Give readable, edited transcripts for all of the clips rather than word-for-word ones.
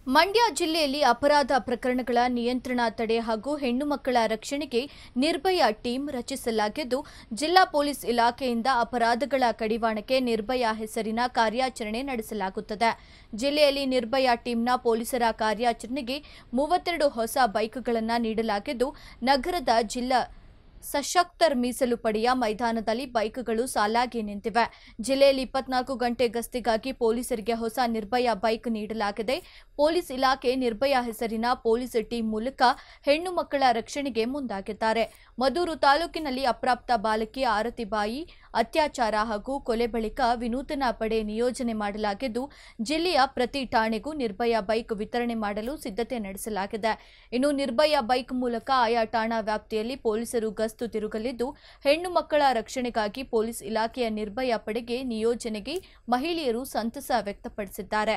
ಮಂಡ್ಯ ಜಿಲ್ಲೆಯಲ್ಲಿ ಅಪರಾಧ ಪ್ರಕರಣಗಳ ನಿಯಂತ್ರಣ ತಡೆ ಹಾಗೂ ಹೆಣ್ಣು ಮಕ್ಕಳ ರಕ್ಷಣೆಗೆ ನಿರ್ಭಯ ಟೀಮ್ ರಚಿಸಲಾಗಿದ್ದು, ಜಿಲ್ಲಾ ಪೊಲೀಸ್ ಇಲಾಖೆಯಿಂದ ಅಪರಾಧಗಳ ಕಡಿವಾಣಕ್ಕೆ ನಿರ್ಭಯ ಹೆಸರಿನ ಕಾರ್ಯಾಚರಣೆ ನಡೆಸಲಾಗುತ್ತದೆ. ಜಿಲ್ಲೆಯಲ್ಲಿ ನಿರ್ಭಯ ಟೀಮ್ನ ಪೊಲೀಸರ ಕಾರ್ಯಾಚರಣೆಗೆ 32 ಹೊಸ ಬೈಕ್ಗಳನ್ನು ನೀಡಲಾಗಿದ್ದು, ನಗರದ ಜಿಲ್ಲಾ ಸಶಕ್ತರ್ ಮೀಸಲು ಪಡೆಯ ಮೈದಾನದಲ್ಲಿ ಬೈಕ್ಗಳು ಸಾಲಾಗಿ ನಿಂತಿವೆ. ಜಿಲ್ಲೆಯಲ್ಲಿ 24 ಗಂಟೆ ಗಸ್ತಿಗಾಗಿ ಪೊಲೀಸರಿಗೆ ಹೊಸ ನಿರ್ಭಯ ಬೈಕ್ ನೀಡಲಾಗಿದೆ. ಪೊಲೀಸ್ ಇಲಾಖೆ ನಿರ್ಭಯ ಹೆಸರಿನ ಪೊಲೀಸ್ ಟೀಮ್ ಮೂಲಕ ಹೆಣ್ಣು ಮಕ್ಕಳ ರಕ್ಷಣೆಗೆ ಮುಂದಾಗಿದ್ದಾರೆ. ಮದೂರು ತಾಲೂಕಿನಲ್ಲಿ ಅಪ್ರಾಪ್ತ ಬಾಲಕಿ ಆರತಿಬಾಯಿ ಅತ್ಯಾಚಾರ ಹಾಗೂ ಕೊಲೆ ಬಳಿಕ ವಿನೂತನ ಪಡೆ ನಿಯೋಜನೆ ಮಾಡಲಾಗಿದ್ದು, ಜಿಲ್ಲೆಯ ಪ್ರತಿ ಠಾಣೆಗೂ ನಿರ್ಭಯ ಬೈಕ್ ವಿತರಣೆ ಮಾಡಲು ಸಿದ್ಧತೆ ನಡೆಸಲಾಗಿದೆ. ಇನ್ನು ನಿರ್ಭಯ ಬೈಕ್ ಮೂಲಕ ಆಯಾ ಠಾಣಾ ವ್ಯಾಪ್ತಿಯಲ್ಲಿ ಪೊಲೀಸರು ಗಸ್ತು ತಿರುಗಲಿದ್ದು, ಹೆಣ್ಣು ಮಕ್ಕಳ ರಕ್ಷಣೆಗಾಗಿ ಪೊಲೀಸ್ ಇಲಾಖೆಯ ನಿರ್ಭಯ ಪಡೆಗೆ ನಿಯೋಜನೆಗೆ ಮಹಿಳೆಯರು ಸಂತಸ ವ್ಯಕ್ತಪಡಿಸಿದ್ದಾರೆ.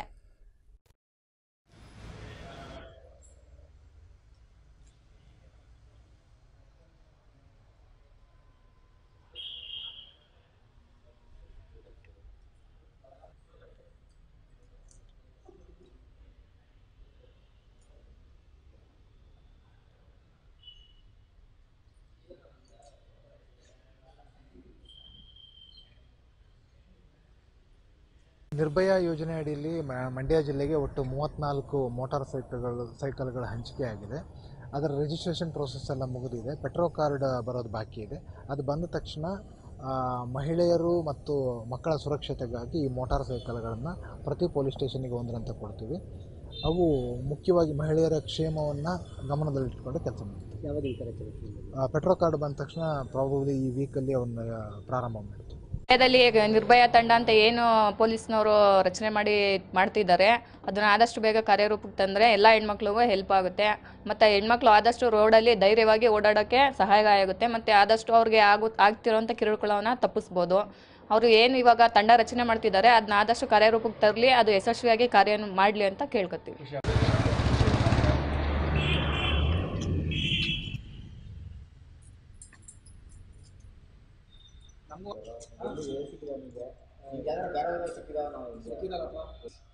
ನಿರ್ಭಯ ಯೋಜನೆ ಅಡಿಯಲ್ಲಿ ಮಂಡ್ಯ ಜಿಲ್ಲೆಗೆ ಒಟ್ಟು 34 ಮೋಟಾರ್ ಸೈಕಲ್ಗಳ ಹಂಚಿಕೆಯಾಗಿದೆ. ಅದರ ರಿಜಿಸ್ಟ್ರೇಷನ್ ಪ್ರೋಸೆಸ್ ಎಲ್ಲ ಮುಗಿದಿದೆ. ಪೆಟ್ರೋ ಕಾರ್ಡ್ ಬರೋದು ಬಾಕಿ ಇದೆ. ಅದು ಬಂದ ತಕ್ಷಣ ಮಹಿಳೆಯರು ಮತ್ತು ಮಕ್ಕಳ ಸುರಕ್ಷತೆಗಾಗಿ ಈ ಮೋಟಾರ್ ಸೈಕಲ್ಗಳನ್ನು ಪ್ರತಿ ಪೊಲೀಸ್ ಸ್ಟೇಷನ್ಗೆ ಒಂದರಂತೆ ಕೊಡ್ತೀವಿ. ಅವು ಮುಖ್ಯವಾಗಿ ಮಹಿಳೆಯರ ಕ್ಷೇಮವನ್ನು ಗಮನದಲ್ಲಿಟ್ಟುಕೊಂಡು ಕೆಲಸ ಮಾಡ್ತೀವಿ. ಪೆಟ್ರೋ ಕಾರ್ಡ್ ಬಂದ ತಕ್ಷಣ ಪ್ರಾಬಬ್ಲಿ ಈ ವೀಕಲ್ಲಿ ಅವನ್ನ ಪ್ರಾರಂಭ ಮಾಡ್ತೀವಿ. ನಿರ್ಭಯ ತಂಡ ಅಂತ ಏನು ಪೊಲೀಸ್ನವರು ರಚನೆ ಮಾಡ್ತಿದ್ದಾರೆ, ಅದನ್ನ ಆದಷ್ಟು ಬೇಗ ಕಾರ್ಯರೂಪಕ್ಕೆ ತಂದರೆ ಎಲ್ಲ ಹೆಣ್ಮಕ್ಳಿಗೂ ಹೆಲ್ಪ್ ಆಗುತ್ತೆ. ಮತ್ತು ಹೆಣ್ಮಕ್ಳು ಆದಷ್ಟು ರೋಡಲ್ಲಿ ಧೈರ್ಯವಾಗಿ ಓಡಾಡೋಕ್ಕೆ ಸಹಾಯ ಆಗುತ್ತೆ. ಮತ್ತು ಆದಷ್ಟು ಅವ್ರಿಗೆ ಆಗ್ತಿರೋಂಥ ಕಿರುಕುಳವನ್ನು ತಪ್ಪಿಸ್ಬೋದು. ಅವರು ಏನು ಇವಾಗ ತಂಡ ರಚನೆ ಮಾಡ್ತಿದ್ದಾರೆ ಅದನ್ನ ಆದಷ್ಟು ಕಾರ್ಯರೂಪಕ್ಕೆ ತರಲಿ, ಅದು ಯಶಸ್ವಿಯಾಗಿ ಕಾರ್ಯ ಮಾಡಲಿ ಅಂತ ಕೇಳ್ಕೊತೀವಿ. ನಮಗೂ